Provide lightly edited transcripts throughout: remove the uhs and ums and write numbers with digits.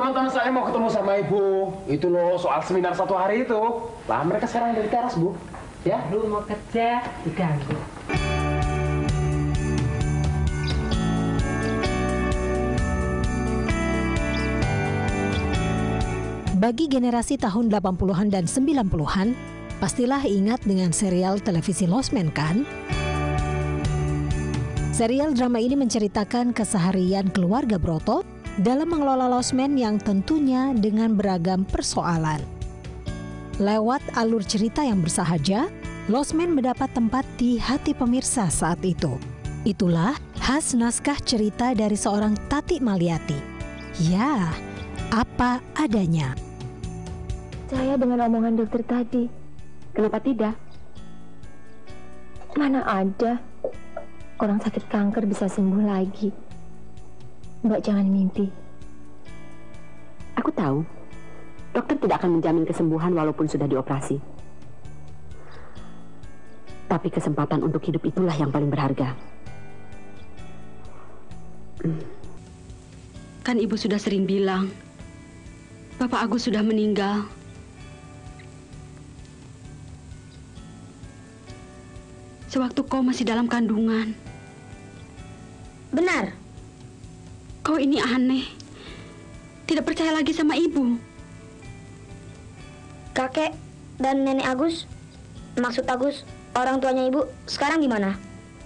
teman-teman saya mau ketemu sama ibu. Itu loh soal seminar 1 hari itu. Lah mereka sekarang ada di teras, Bu. Ya, Lu mau kerja, diganggu. Bagi generasi tahun 80-an dan 90-an, pastilah ingat dengan serial televisi Lost Man kan? Serial drama ini menceritakan keseharian keluarga Broto dalam mengelola Lost Man yang tentunya dengan beragam persoalan. Lewat alur cerita yang bersahaja, Lost Man mendapat tempat di hati pemirsa saat itu. Itulah khas naskah cerita dari seorang Tati Maliati. Ya, apa adanya. Percaya dengan omongan dokter tadi. Kenapa tidak? Mana ada orang sakit kanker bisa sembuh lagi. Mbak jangan mimpi. Aku tahu, dokter tidak akan menjamin kesembuhan walaupun sudah dioperasi. Tapi kesempatan untuk hidup itulah yang paling berharga. Kan ibu sudah sering bilang, Bapak Agus sudah meninggal. Sewaktu kau masih dalam kandungan. Benar. Kau ini aneh. Tidak percaya lagi sama ibu. Kakek dan nenek Agus, maksud Agus, orang tuanya ibu, sekarang gimana?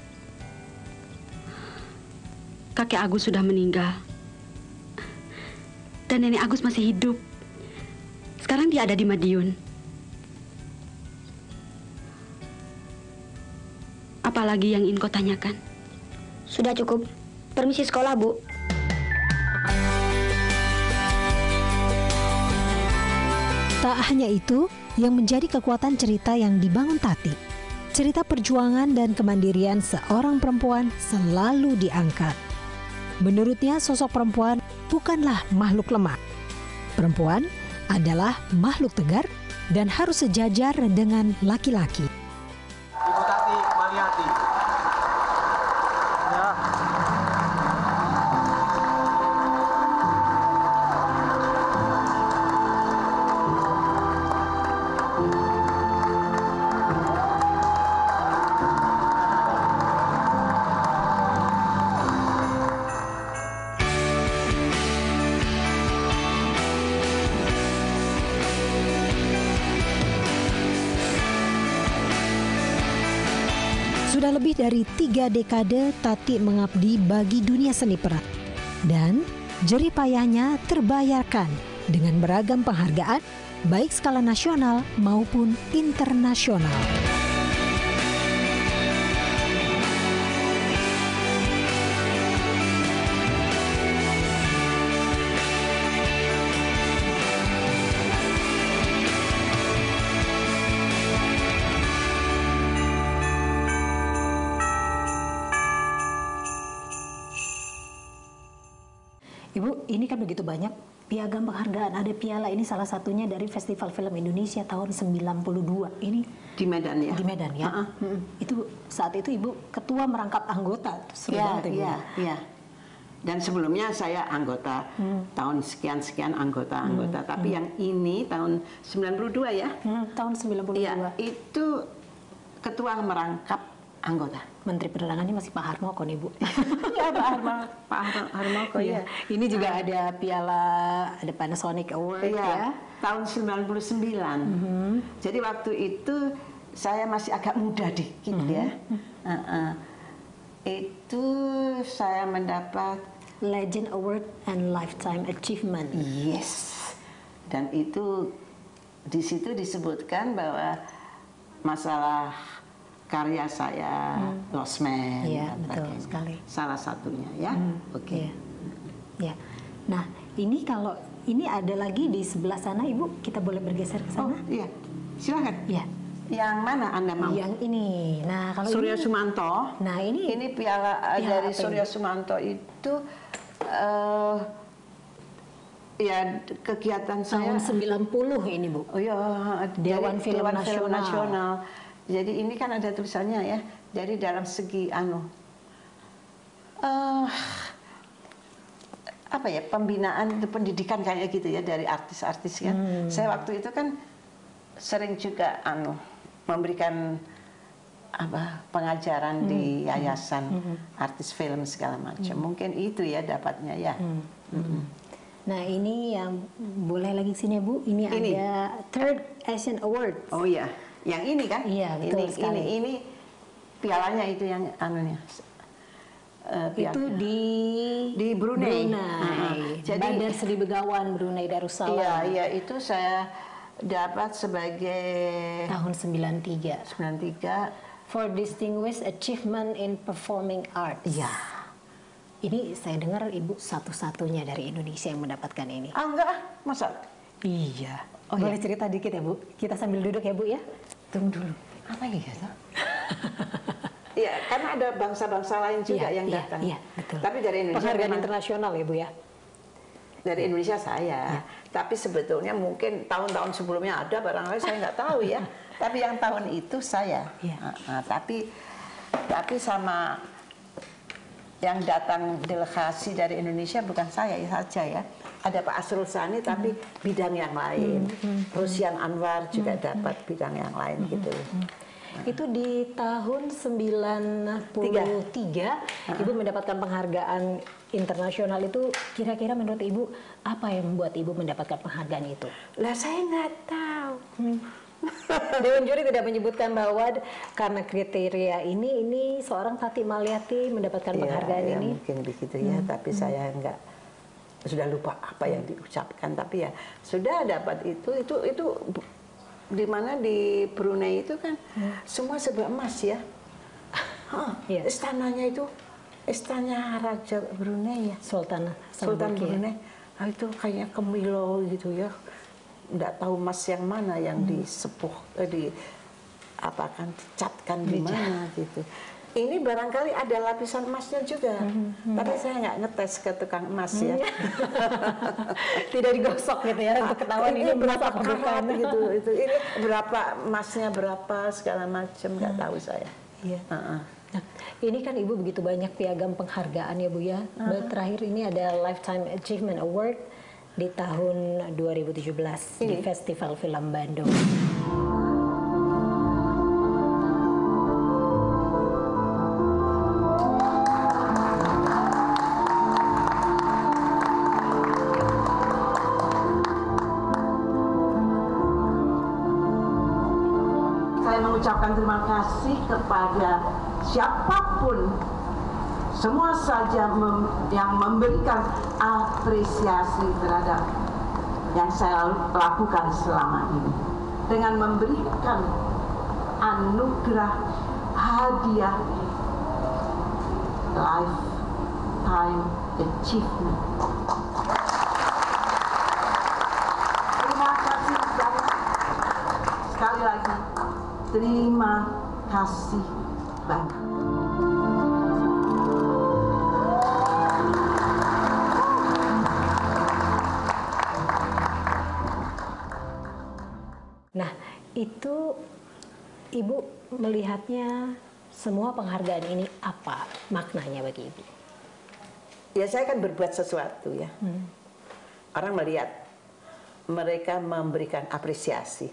Kakek Agus sudah meninggal. Dan nenek Agus masih hidup. Sekarang dia ada di Madiun. Apalagi yang ingin kau tanyakan? Sudah cukup. Permisi sekolah, Bu. Tak hanya itu yang menjadi kekuatan cerita yang dibangun Tati. Cerita perjuangan dan kemandirian seorang perempuan selalu diangkat. Menurutnya sosok perempuan bukanlah makhluk lemah. Perempuan adalah makhluk tegar dan harus sejajar dengan laki-laki. Ibu Tati Maliati. Ya. Sudah lebih dari 3 dekade Tati mengabdi bagi dunia seni peran. Dan jerih payahnya terbayarkan dengan beragam penghargaan baik skala nasional maupun internasional. Ibu, ini kan begitu banyak piagam penghargaan. Ada piala, ini salah satunya dari Festival Film Indonesia tahun 92. Ini di Medan ya? Di Medan ya. Itu saat itu Ibu ketua merangkap anggota. Seru banget, Ibu. Iya. Dan sebelumnya saya anggota tahun sekian anggota. Tapi yang ini tahun 92 ya? Tahun 92. Iya, itu ketua merangkap anggota. Menteri Penerangannya masih Pak Harmoko nih, Bu. Iya, Pak Harmoko ya. Ini juga ada piala, ada Panasonic Award ya. Tahun 99. Jadi waktu itu saya masih agak muda dikit ya. Itu saya mendapat Legend Award and Lifetime Achievement. Yes. Dan itu di situ disebutkan bahwa masalah karya saya Lost Man. Iya, betul sekali. Salah satunya ya. Oke. Ya. Nah, ini kalau ini ada lagi di sebelah sana, Ibu, kita boleh bergeser ke sana? Oh, iya. Silakan. Iya. Yang mana Anda mau? Yang ini. Nah, kalau Surya ini, Sumanto. Nah, ini piala dari Surya Sumanto itu ya kegiatan saya tahun 90 ini, Bu. Oh iya, Dewan Film Nasional. Jadi ini kan ada tulisannya ya. Jadi dalam segi apa ya, pembinaan pendidikan kayak gitu ya dari artis-artis kan. Saya waktu itu kan sering juga memberikan pengajaran di yayasan artis film segala macam. Mungkin itu ya dapatnya ya. Nah ini yang boleh lagi sini Bu, ini ada Third Asian Award. Oh iya, yang ini kan? Iya, betul sekali. Ini pialanya itu yang anunya. Itu di Brunei. Jadi Bandar Seri Begawan Brunei Darussalam. Iya, itu saya dapat sebagai tahun 93 for distinguished achievement in performing arts. Iya. Ini saya dengar Ibu satu-satunya dari Indonesia yang mendapatkan ini. Enggak, masa? Iya. Oh, boleh cerita dikit ya Bu? Kita sambil duduk ya Bu ya. Tunggu dulu. Apa gitu? Iya, karena ada bangsa-bangsa lain juga yang datang. Iya, betul. Tapi dari Indonesia penghargaan internasional ya Bu ya. Dari Indonesia saya. Tapi sebetulnya mungkin tahun-tahun sebelumnya ada, barangkali saya nggak tahu ya. Tapi yang tahun itu saya. Tapi sama yang datang delegasi dari Indonesia bukan saya saja ya. Ada Pak Asrul Sani tapi bidang yang lain. Rusian Anwar juga dapat bidang yang lain gitu. Itu di tahun 93 Ibu mendapatkan penghargaan internasional itu. Kira-kira menurut Ibu apa yang membuat Ibu mendapatkan penghargaan itu? Lah saya nggak tahu. Dewan juri tidak menyebutkan bahwa karena kriteria ini seorang Tati Maliati mendapatkan penghargaan ya, ini. Mungkin begitu ya, tapi saya nggak, sudah lupa apa yang diucapkan. Tapi ya sudah dapat itu di mana di Brunei itu kan semua serba emas ya. Istananya itu istana Raja Brunei ya. Sultan Brunei. Itu kayak Kemilo gitu ya. Nggak tahu emas yang mana yang disepuh, dicatkan di mana gitu. Ini barangkali ada lapisan emasnya juga, tapi saya nggak ngetes ke tukang emas ya. Tidak digosok gitu ya untuk ketahuan ini berapa karat gitu. Ini berapa emasnya berapa segala macam nggak tahu saya. Iya. Nah, ini kan Ibu begitu banyak piagam penghargaan ya Bu ya. Terakhir ini ada Lifetime Achievement Award di tahun 2017 di Festival Film Bandung. Saya mengucapkan terima kasih kepada siapapun, semua saja yang memberikan apresiasi terhadap yang saya lakukan selama ini, dengan memberikan anugerah hadiah Lifetime Achievement. Terima kasih sekali lagi. Terima kasih banyak. Nah, itu Ibu melihatnya semua penghargaan ini apa maknanya bagi Ibu? Ya saya kan berbuat sesuatu ya. Orang melihat, mereka memberikan apresiasi.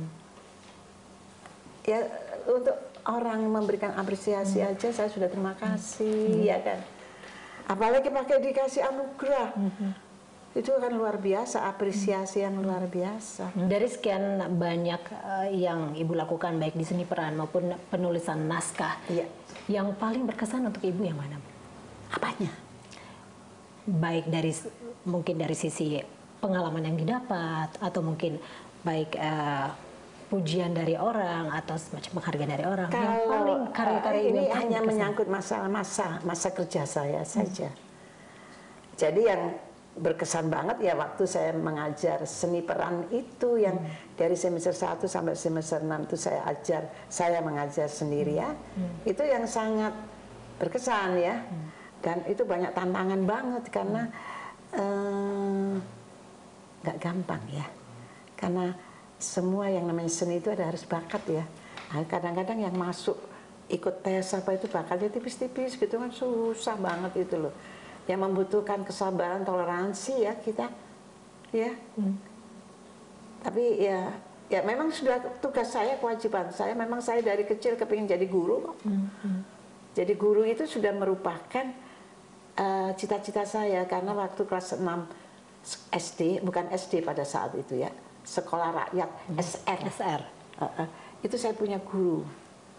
Ya untuk orang memberikan apresiasi aja saya sudah terima kasih ya kan. Apalagi pakai dikasih anugerah. Itu kan luar biasa, apresiasi yang luar biasa. Dari sekian banyak yang Ibu lakukan baik di seni peran maupun penulisan naskah, yang paling berkesan untuk Ibu yang mana? Apanya? Baik dari mungkin dari sisi pengalaman yang didapat atau mungkin baik pujian dari orang atau semacam penghargaan dari orang. Kalau yang paling karya-karya ini yang hanya menyangkut masa kerja saya saja. Jadi yang berkesan banget ya waktu saya mengajar seni peran itu yang dari semester 1 sampai semester 6 itu saya mengajar sendiri ya. Itu yang sangat berkesan ya. Dan itu banyak tantangan banget karena nggak gampang ya. Karena semua yang namanya seni itu harus bakat ya. Kadang-kadang yang masuk ikut tes apa itu bakatnya tipis-tipis gitu kan susah banget itu loh. yang membutuhkan kesabaran, toleransi ya kita, ya. Tapi ya memang sudah tugas saya, kewajiban saya. Memang saya dari kecil kepingin jadi guru kok. Jadi guru itu sudah merupakan cita-cita saya karena waktu kelas 6 SD, bukan SD pada saat itu ya, sekolah rakyat SR. Itu saya punya guru.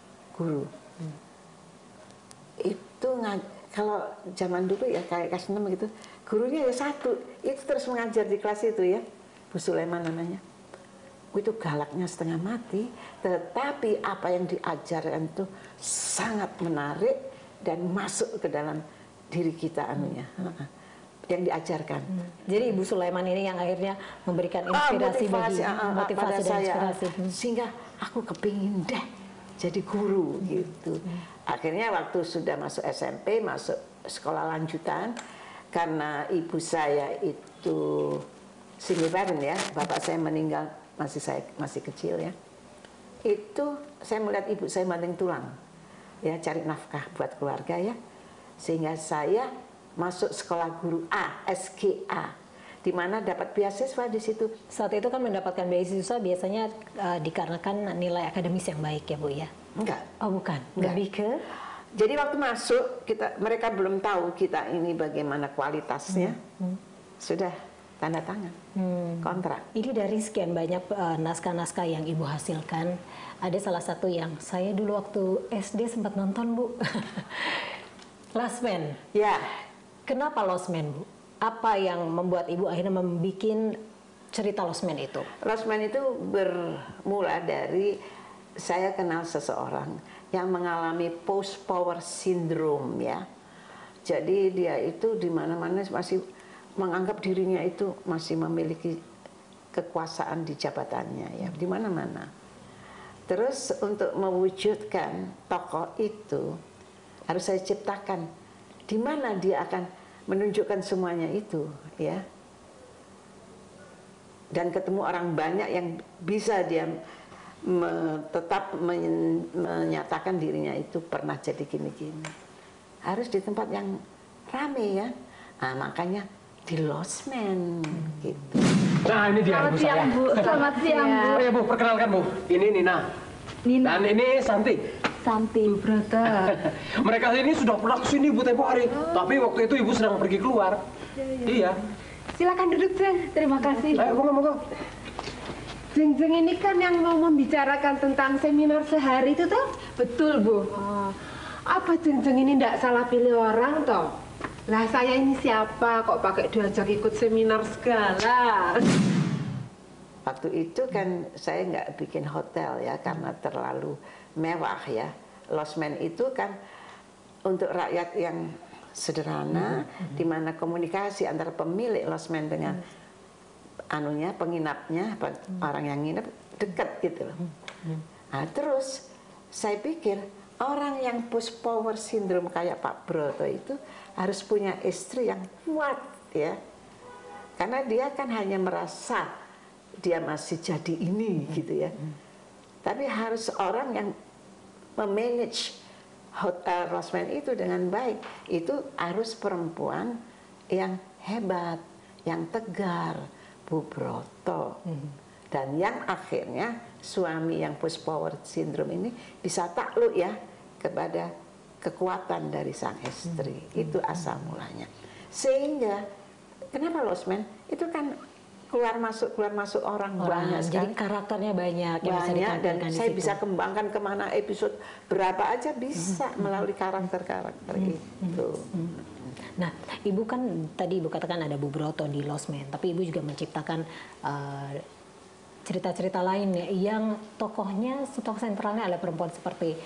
Itu kalau zaman dulu ya kayak kelas 6 gitu, gurunya ya satu, itu terus mengajar di kelas itu ya, Bu Sulaiman namanya. Itu galaknya setengah mati, tetapi apa yang diajarkan itu sangat menarik dan masuk ke dalam diri kita anunya, yang diajarkan. Jadi Ibu Sulaiman ini yang akhirnya memberikan inspirasi motivasi dan inspirasi. Sehingga aku kepingin deh jadi guru gitu. Akhirnya waktu sudah masuk SMP, masuk sekolah lanjutan, karena ibu saya itu single parent ya, bapak saya meninggal masih kecil ya. Itu saya melihat ibu saya banting tulang ya, cari nafkah buat keluarga ya. Sehingga saya masuk sekolah guru SGA, di mana dapat beasiswa di situ. Saat itu kan mendapatkan beasiswa biasanya dikarenakan nilai akademis yang baik ya Bu ya? Enggak. Oh bukan, Enggak. lebih ke? Jadi waktu masuk mereka belum tahu kita ini bagaimana kualitasnya. Sudah tanda tangan kontrak. Ini dari sekian banyak naskah-naskah yang Ibu hasilkan, ada salah satu yang saya dulu waktu SD sempat nonton Bu. Last Man. Ya. Kenapa Lost Man Bu? Apa yang membuat Ibu akhirnya membuat cerita Lost Man itu? Lost Man itu bermula dari saya kenal seseorang yang mengalami post power syndrome ya. Jadi dia itu di mana-mana masih menganggap dirinya itu masih memiliki kekuasaan di jabatannya ya, di mana-mana. Terus untuk mewujudkan tokoh itu harus saya ciptakan di mana dia akan menunjukkan semuanya itu ya. Dan ketemu orang banyak yang bisa dia tetap menyatakan dirinya itu pernah jadi gini-gini. Harus di tempat yang rame ya. Nah, makanya di Lost Man gitu. Nah ini dia ibu saya. Bu. Selamat siang Bu. Oh ya Bu, perkenalkan Bu. Ini Nina. Dan ini Santi. Bu Broto. Mereka ini sudah pernah kesini Bu tempo hari. Tapi waktu itu ibu sedang pergi keluar. Iya. Silakan duduk Jeng. Terima kasih. Ayo monggo. Jeng ini kan yang mau membicarakan tentang seminar sehari itu toh? Betul Bu. Apa Jeng ini ndak salah pilih orang toh? Lah saya ini siapa kok pakai diajak ikut seminar segala? Waktu itu kan saya nggak bikin hotel ya karena terlalu mewah ya. Lost Man itu kan untuk rakyat yang sederhana, di mana komunikasi antara pemilik Lost Man dengan penginapnya, orang yang nginep dekat gitu loh. Nah, terus saya pikir orang yang post power syndrome kayak Pak Broto itu harus punya istri yang kuat ya, karena dia kan hanya merasa dia masih jadi ini gitu ya. Tapi harus orang yang memanage hotel Lost Man itu dengan baik. Itu harus perempuan yang hebat, yang tegar, Bu Broto. Dan yang akhirnya suami yang post power syndrome ini bisa takluk ya kepada kekuatan dari sang istri. Itu asal mulanya. Sehingga kenapa Lost Man? Itu kan keluar masuk orang banyak sekali. Jadi karakternya banyak yang bisa ditampilkan dan di saya situ. bisa kembangkan kemana episode berapa aja bisa melalui karakter-karakter itu. Nah, Ibu kan tadi Ibu katakan ada Bu Broto di Lost Man, tapi Ibu juga menciptakan cerita-cerita lain ya, yang tokohnya, tokoh sentralnya adalah perempuan seperti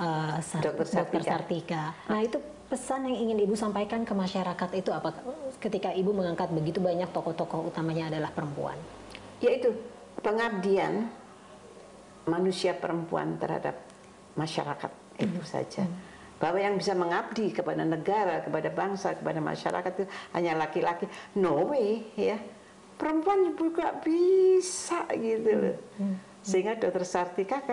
Dr. Sartika. Nah, itu pesan yang ingin Ibu sampaikan ke masyarakat itu apa? Ketika Ibu mengangkat begitu banyak tokoh-tokoh utamanya adalah perempuan. Yaitu pengabdian manusia perempuan terhadap masyarakat itu saja. Bahwa yang bisa mengabdi kepada negara, kepada bangsa, kepada masyarakat itu hanya laki-laki. No way ya. Perempuan juga bisa gitu loh. Sehingga Dr. Sartika kan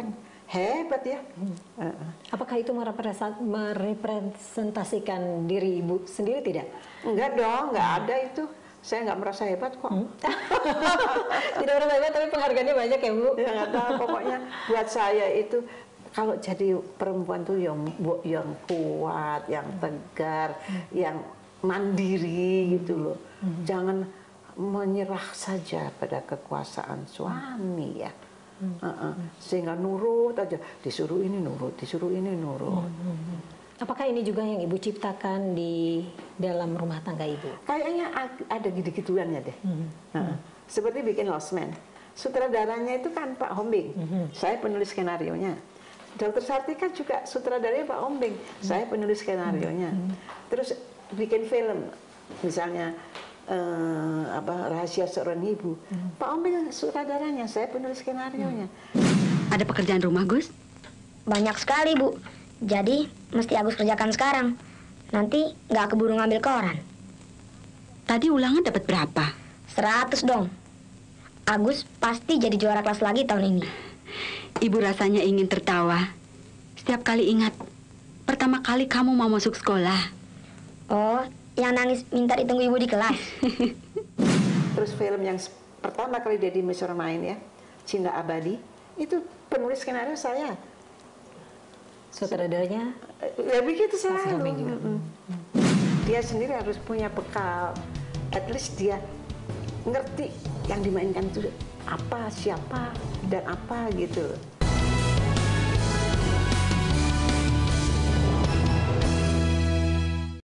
hebat ya. Apakah itu merepresentasikan diri Ibu sendiri tidak? Enggak dong, enggak ada itu. Saya nggak merasa hebat kok. Tidak merasa hebat, tapi penghargaannya banyak ya Bu? Ya nggak tahu, pokoknya buat saya itu kalau jadi perempuan tuh yang kuat, yang tegar, yang mandiri gitu loh. Jangan menyerah saja pada kekuasaan suami ya. Sehingga nurut aja, disuruh ini nurut, disuruh ini nurut. Apakah ini juga yang Ibu ciptakan di dalam rumah tangga Ibu? Kayaknya ada gitu-gituannya deh. Seperti bikin Lost Man. Sutradaranya itu kan Pak Hombing. Saya penulis skenarionya. Dr. Sartika juga sutradaranya Pak Hombing. Saya penulis skenarionya. Terus bikin film, misalnya Rahasia Seorang Ibu. Pak Hombing sutradaranya, saya penulis skenarionya. Ada pekerjaan rumah, Gus? Banyak sekali, Bu. Jadi, mesti Agus kerjakan sekarang. Nanti nggak keburu ngambil koran. Tadi ulangan dapat berapa? 100 dong. Agus pasti jadi juara kelas lagi tahun ini. Ibu rasanya ingin tertawa. Setiap kali ingat, pertama kali kamu mau masuk sekolah. Oh, yang nangis minta ditunggu ibu di kelas. Terus film yang pertama kali Deddy Miswar main ya, Cinta Abadi, itu penulis skenario saya. Sutradaranya? Ya begitu selalu. Dia sendiri harus punya bekal. At least dia ngerti yang dimainkan itu apa, siapa, dan apa gitu.